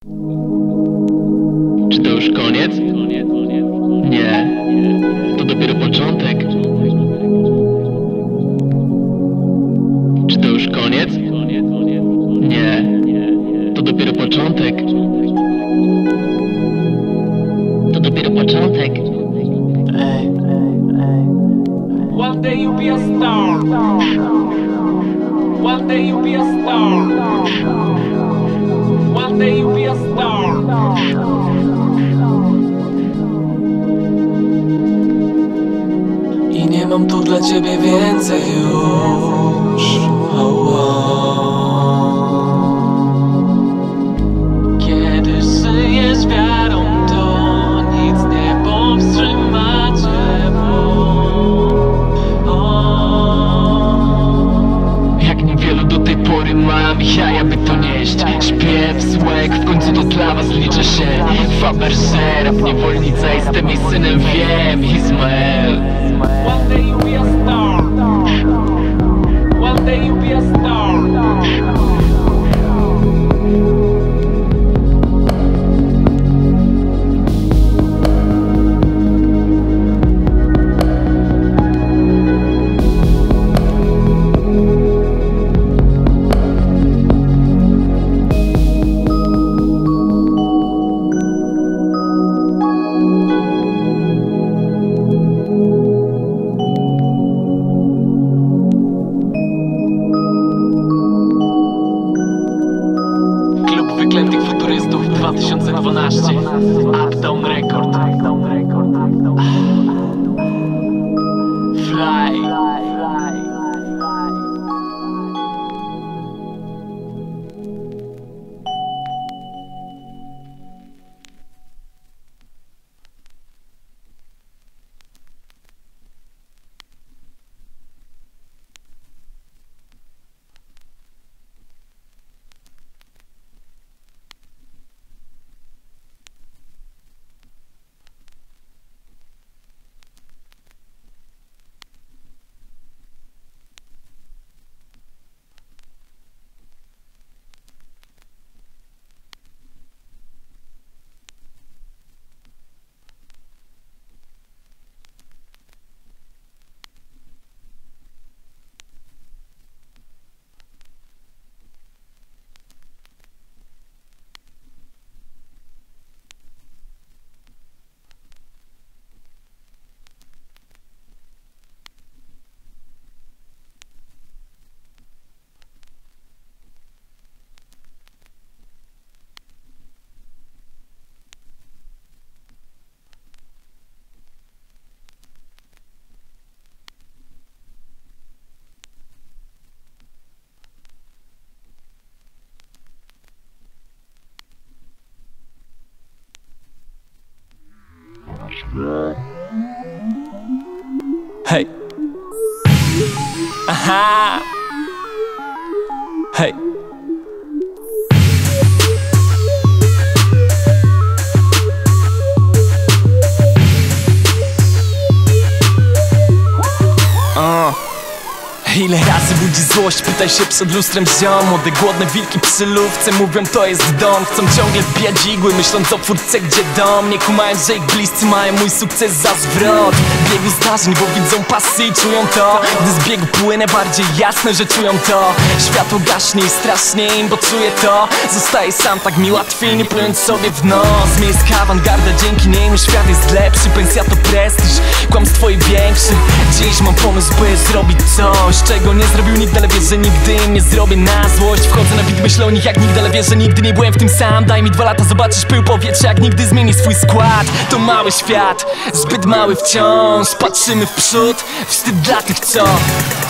Czy to już koniec? Nie, to dopiero początek. Czy to już koniec? Nie, to dopiero początek. To dopiero początek. One day you'll be a star. One day you'll be a star. One day you'll be a star. I nie mam tu dla ciebie więcej już. Kiedy żyjesz wiarą, to nic nie powstrzyma cię. Jak niewielu do tej pory mam jaja, by to nieść. Śpiew, słek, w końcu to dla was liczę się. Faberze, rap niewolnica, jestem jej synem, wiem, Izmael. One day you'll be a star. One day you'll be a star. Wyklętych futurystów 2012. Uptown Record. Fly. Hej. Aha. Hej. Ile razy budzi złość, pytaj się przed lustrem ziom. Młode głodne wilki przy lówce mówią to jest dom. Chcą ciągle wbijać igły, myśląc o twórce gdzie dom. Nie kumają, że ich bliscy mają mój sukces za zwrot. W biegu zdarzeń, bo widzą pasy i czują to. Gdy z biegu płynę, bardziej jasne, że czują to. Światło gaśnie i strasznie im, bo czuję to. Zostaję sam, tak mi łatwiej, nie plując sobie w nos. Miejska awangarda, dzięki niej świat jest lepszy. Pensja to prestiż, kłamstwo i większy. Dziś mam pomysł, by zrobić coś, czego nie zrobił nikt, ale wiesz, że nigdy im nie zrobię na złość. Wchodzę na bit, myślę o nich jak nigdy, ale wiesz, że nigdy nie byłem w tym sam. Daj mi 2 lata, zobaczysz pył powietrza, jak nigdy zmieni swój skład. To mały świat, zbyt mały wciąż. Patrzymy w przód, wstyd dla tych, co